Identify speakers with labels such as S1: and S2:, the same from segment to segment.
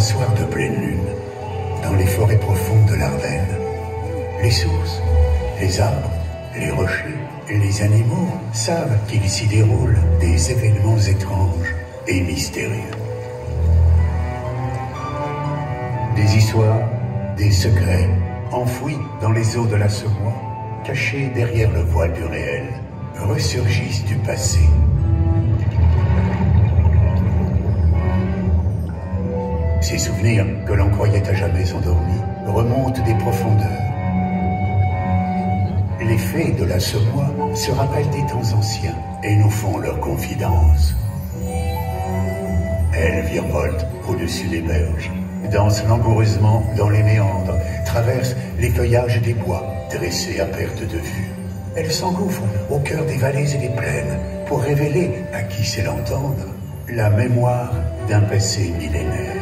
S1: soir de pleine lune, dans les forêts profondes de l'Ardenne, les sources, les arbres, les rochers, les animaux savent qu'il s'y déroulent des événements étranges et mystérieux. Des histoires, des secrets, enfouis dans les eaux de la Semois, cachés derrière le voile du réel, ressurgissent du passé. Ces souvenirs que l'on croyait à jamais endormis remontent des profondeurs. Les fées de la Semois se rappellent des temps anciens et nous font leurs confidences. Elles virevoltent au-dessus des berges, dansent langoureusement dans les méandres, traversent les feuillages des bois, dressés à perte de vue. Elles s'engouffrent au cœur des vallées et des plaines pour révéler, à qui sait l'entendre, la mémoire d'un passé millénaire.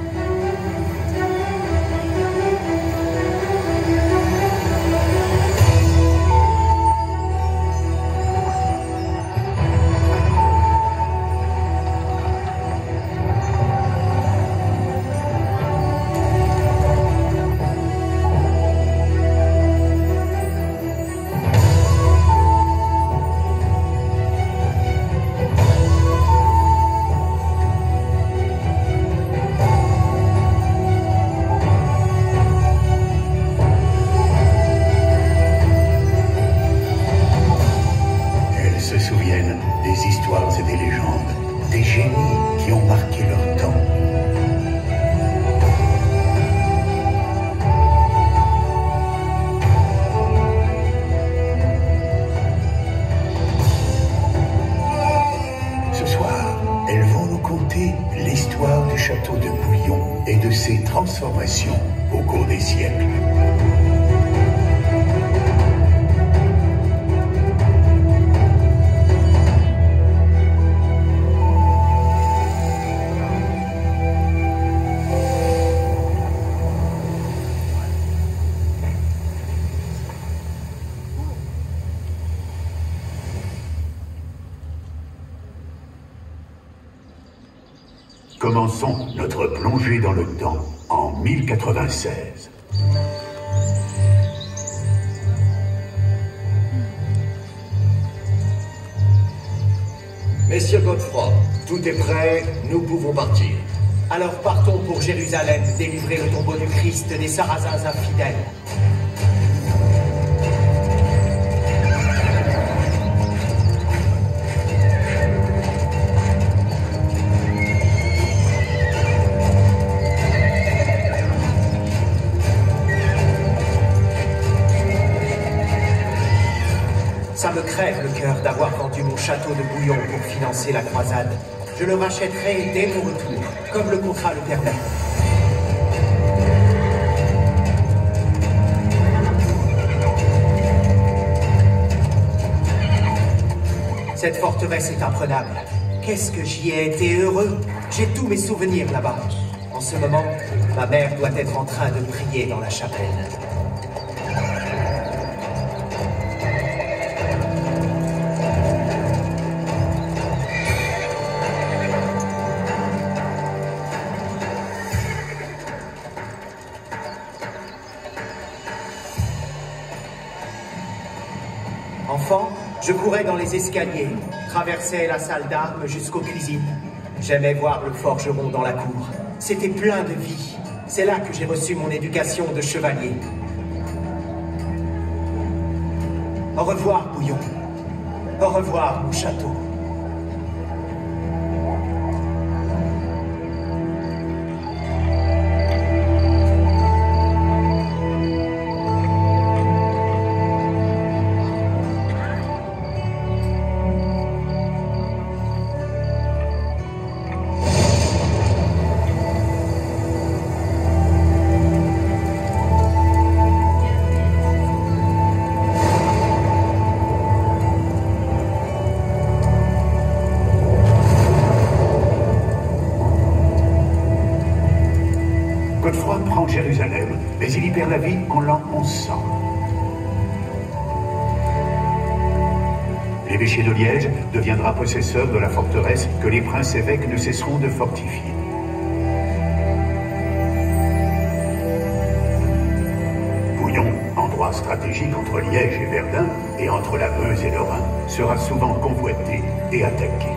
S1: Transformation au cours des siècles. Commençons notre plongée dans le temps en 1096.
S2: Messieurs Godefroy, tout est prêt, nous pouvons partir.
S3: Alors partons pour Jérusalem, délivrer le tombeau du Christ des Sarrasins infidèles. Ça me crève le cœur d'avoir vendu mon château de Bouillon pour financer la croisade. Je le rachèterai dès mon retour, comme le contrat le permet. Cette forteresse est imprenable. Qu'est-ce que j'y ai été heureux. J'ai tous mes souvenirs là-bas. En ce moment, ma mère doit être en train de prier dans la chapelle. Enfant, je courais dans les escaliers, traversais la salle d'armes jusqu'aux cuisines. J'aimais voir le forgeron dans la cour. C'était plein de vie. C'est là que j'ai reçu mon éducation de chevalier. Au revoir, Bouillon. Au revoir, mon château.
S1: Godefroy prend Jérusalem, mais il y perd la vie en l'an 1100. L'évêché de Liège deviendra possesseur de la forteresse que les princes-évêques ne cesseront de fortifier. Bouillon, endroit stratégique entre Liège et Verdun, et entre la Meuse et le Rhin, sera souvent convoité et attaqué.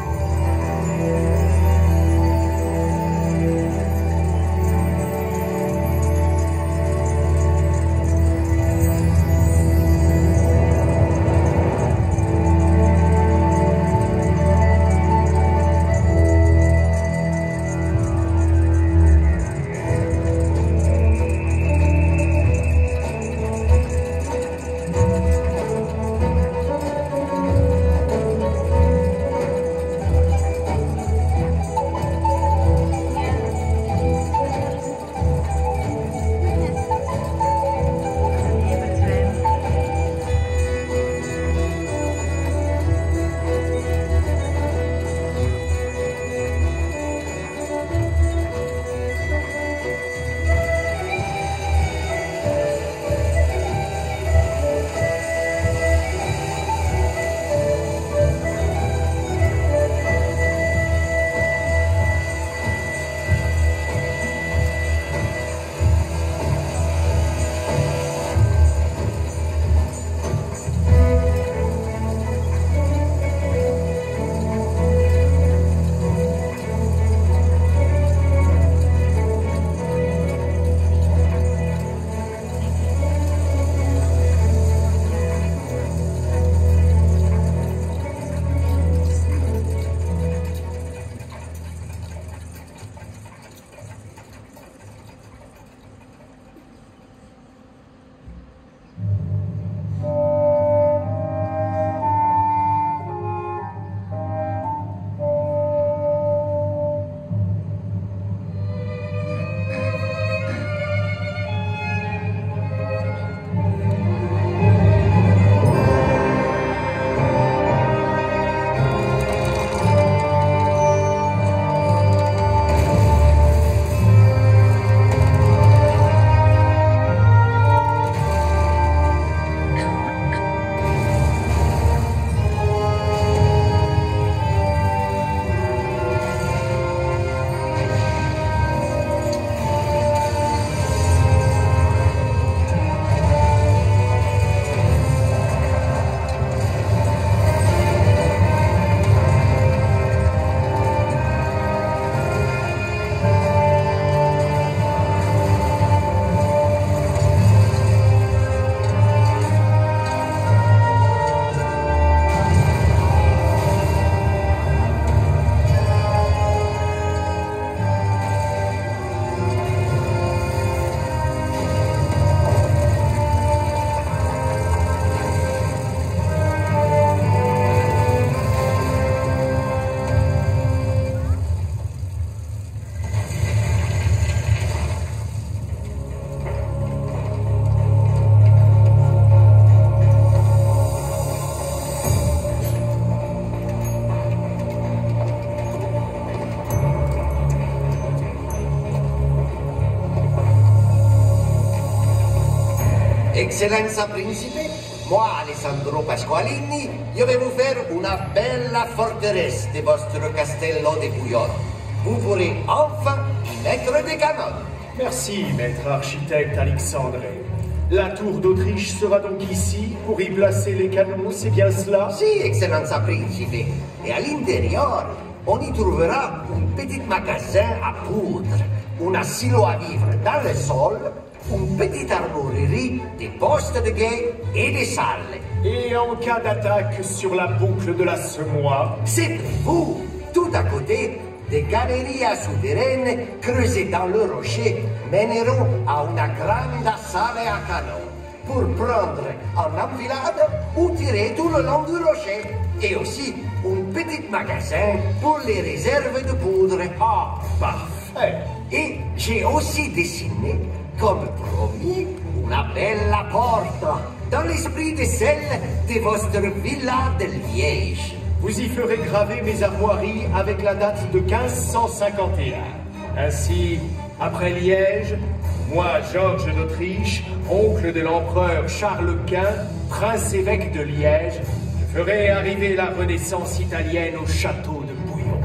S2: Eccellenza Principe, moi, Alessandro Pasqualini, je vais vous faire una bella forteresse de votre castello de Bouillon. Vous pourrez enfin y mettre des canons.
S3: Merci, maître architecte Alexandre. La tour d'Autriche sera donc ici pour y placer les canons, c'est bien cela?
S2: Si, Excellenza Principe. Et à l'intérieur, on y trouvera un petit magasin à poudre, un asilo à vivre dans le sol, une petite armurerie, des postes de guet et des salles.
S3: Et en cas d'attaque sur la boucle de la Semois?
S2: C'est prévu. Tout à côté, des galeries souterraines creusées dans le rocher mèneront à une grande salle à canon pour prendre en enfilade ou tirer tout le long du rocher. Et aussi un petit magasin pour les réserves de poudre.
S3: Ah, parfait.
S2: Et j'ai aussi dessiné, comme promis, une belle porte dans l'esprit de celle de votre villa de Liège.
S3: Vous y ferez graver mes armoiries avec la date de 1551. Ainsi, après Liège, moi, Georges d'Autriche, oncle de l'empereur Charles Quint, prince-évêque de Liège, je ferai arriver la Renaissance italienne au château de Bouillon.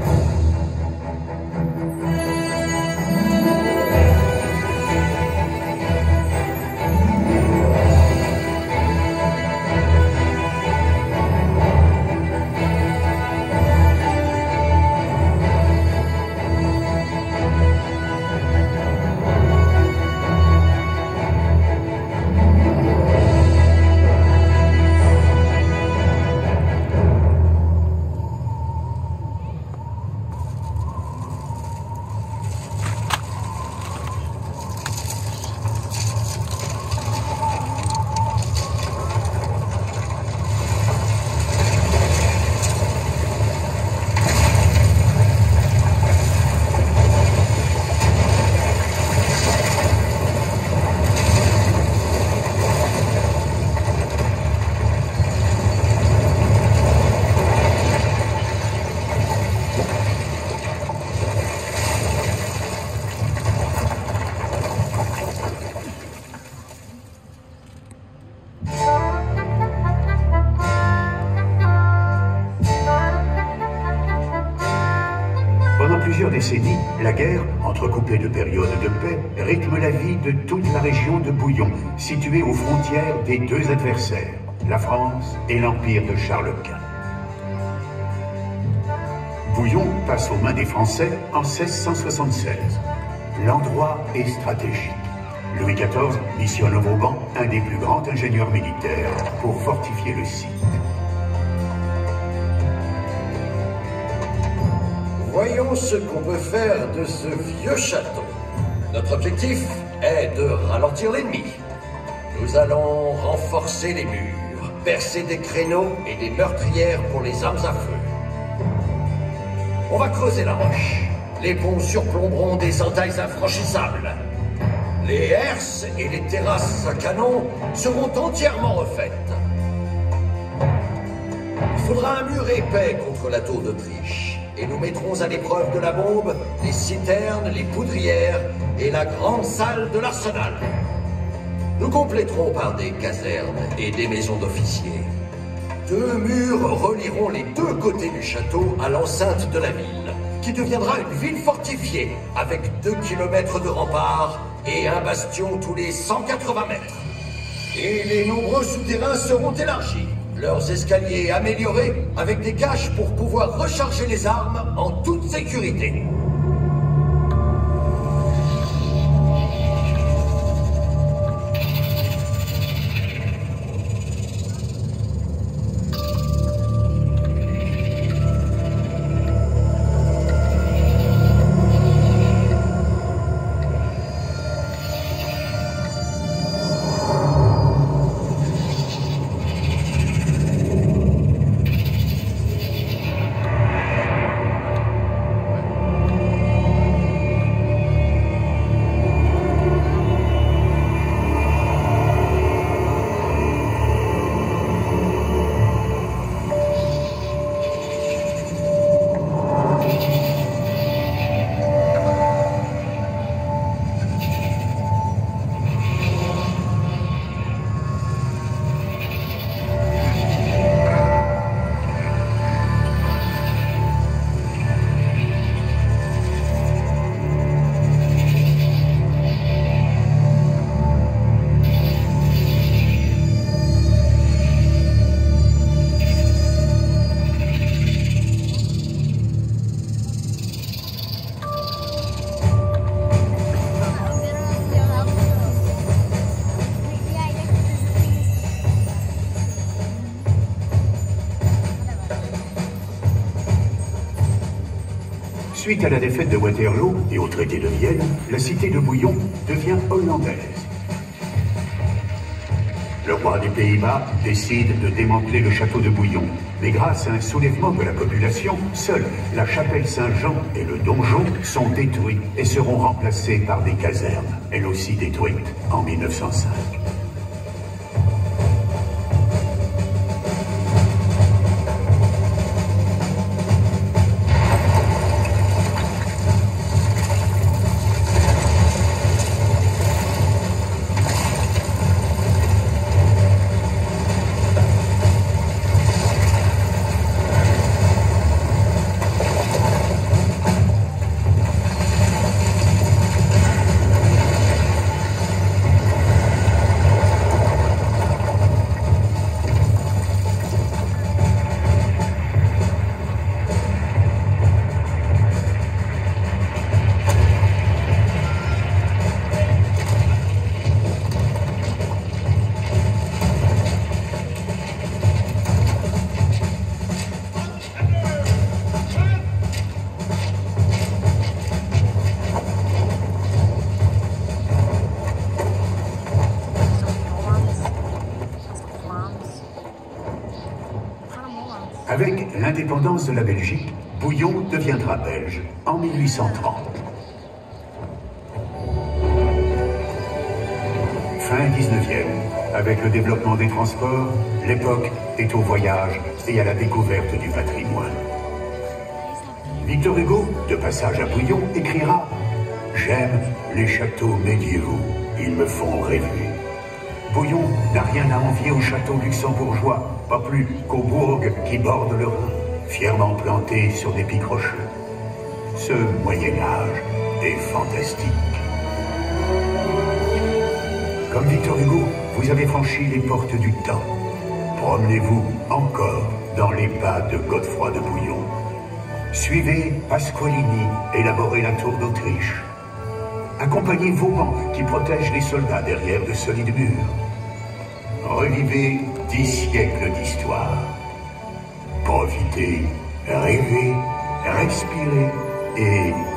S1: décennies, la guerre, entrecoupée de périodes de paix, rythme la vie de toute la région de Bouillon, située aux frontières des deux adversaires, la France et l'Empire de Charles Quint. Bouillon passe aux mains des Français en 1676. L'endroit est stratégique. Louis XIV missionne au Vauban un des plus grands ingénieurs militaires pour fortifier le site.
S4: Voyons ce qu'on peut faire de ce vieux château. Notre objectif est de ralentir l'ennemi. Nous allons renforcer les murs, percer des créneaux et des meurtrières pour les armes à feu. On va creuser la roche. Les ponts surplomberont des entailles infranchissables. Les herses et les terrasses à canon seront entièrement refaites. Il faudra un mur épais contre la tour d'Autriche. Et nous mettrons à l'épreuve de la bombe les citernes, les poudrières et la grande salle de l'arsenal. Nous compléterons par des casernes et des maisons d'officiers. 2 murs relieront les 2 côtés du château à l'enceinte de la ville, qui deviendra une ville fortifiée, avec 2 kilomètres de remparts et un bastion tous les 180 mètres. Et les nombreux souterrains seront élargis, leurs escaliers améliorés, avec des caches pour pouvoir recharger les armes en toute sécurité.
S1: Suite à la défaite de Waterloo et au traité de Vienne, la cité de Bouillon devient hollandaise. Le roi des Pays-Bas décide de démanteler le château de Bouillon, mais grâce à un soulèvement de la population, seuls la chapelle Saint-Jean et le donjon sont détruits et seront remplacés par des casernes, elles aussi détruites en 1905. Avec l'indépendance de la Belgique, Bouillon deviendra belge en 1830. Fin 19e, avec le développement des transports, l'époque est au voyage et à la découverte du patrimoine. Victor Hugo, de passage à Bouillon, écrira « J'aime les châteaux médiévaux, ils me font rêver ». Bouillon n'a rien à envier aux châteaux luxembourgeois, pas plus qu'aux bourgs qui bordent le Rhin, fièrement plantés sur des pics rocheux. Ce Moyen-Âge est fantastique. Comme Victor Hugo, vous avez franchi les portes du temps. Promenez-vous encore dans les pas de Godefroy de Bouillon. Suivez Pasqualini élaborer la tour d'Autriche. Accompagnez Vauban qui protège les soldats derrière de solides murs. Revivez 10 siècles d'histoire. Profitez, rêvez, respirez et